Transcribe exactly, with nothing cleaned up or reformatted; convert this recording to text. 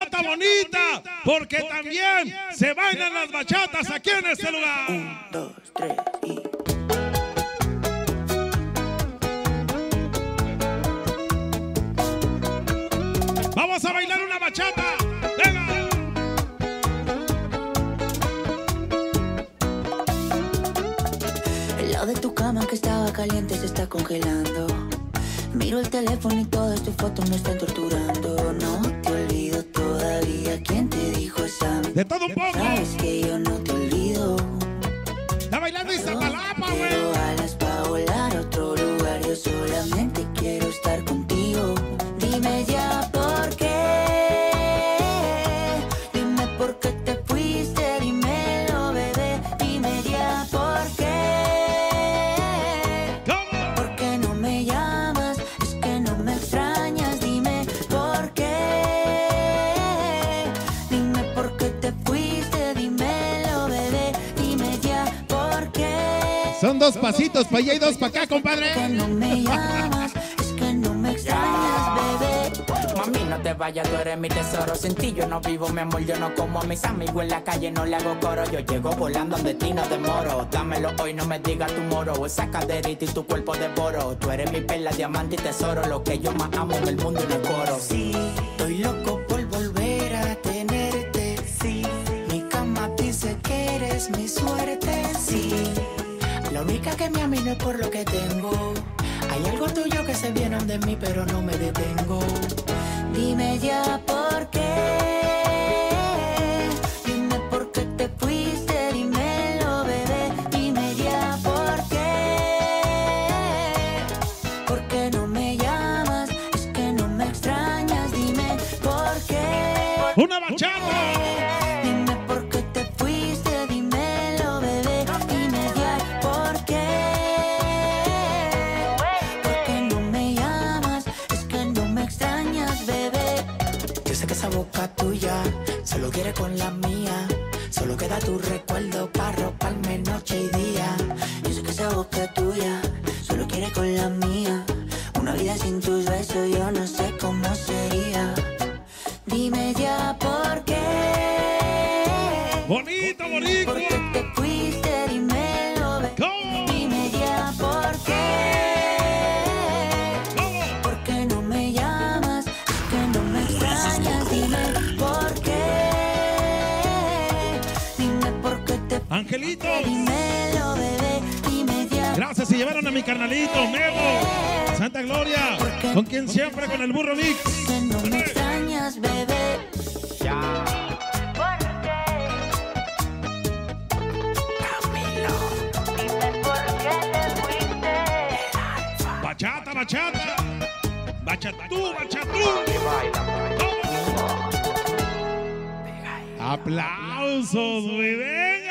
bachata bonita, porque también se bailan las bachatas aquí en este lugar. Un, dos, tres y... Vamos a bailar una bachata. ¡Venga! El lado de tu cama que estaba caliente se está congelando. Miro el teléfono y todas tus fotos me están torturando. No te olvido todavía. ¿Quién te dijo esa? De todo un poco. Sabes que yo no te olvido. Está bailando Iztapalapa, güey. Quiero alas para volar a otro lugar. Yo solamente quiero estar contigo. Dime ya por qué. Dime por qué te fuiste. Dímelo, bebé. Dime ya por qué. ¿Cómo? ¿Por qué no me llamas? Es que no me extrañas. Dime por qué. Dime por qué te fuiste. Dímelo, bebé. Dime ya por qué. Son dos pasitos para allá y dos para acá, compadre. Que no me llamas, es que no me extrañas, bebé. Mami, no te vayas, tú eres mi tesoro. Sin ti yo no vivo, mi amor, yo no como a mis amigos en la calle, no le hago coro. Yo llego volando donde ti no demoro. Dámelo hoy, no me digas tu moro. Esa caderita y tu cuerpo devoro. Tú eres mi perla, diamante y tesoro. Lo que yo más amo en el mundo y en el coro. Sí, estoy loco por volver a tenerte. Sí, mi cama dice que eres mi suerte. Sí, la única que me ama y no es por lo que tengo. Hay algo tuyo que se viene de mí, pero no me detengo. Dime ya por qué. Dime por qué te fuiste. Dímelo, bebé. Dime ya por qué. ¿Por qué no me llamas? Es que no me extrañas. Dime por qué. Una bachata. Dime por qué te fuiste. Dímelo, bebé. Dime ya por qué. ¿Por qué no me llamas? Es que no me extrañas, bebé. Yo sé que esa boca tuya solo quiere con la mía. Solo queda tu recuerdo para roparme noche y día. Yo sé que esa boca tuya solo quiere con la mía. Una vida sin tus besos yo no sé cómo sería. Dime ya por qué. Bonito, ¿Por bonito. qué te fuiste? Dímelo, bebé. ¿Cómo? Dime ya por qué. ¿Cómo? ¿Por qué no me llamas? Es que no me extrañas. Dime por qué. Dime por qué te fuiste. Angelito. Dímelo, bebé. Dime ya. Gracias, se llevaron a mi carnalito, Memo. Santa Gloria. Con quien siempre, con el burro Mix. Que no me extrañas, bebé. Ya. Bachata, bachata. Bachatú, bachatú. Aplausos, muy bien.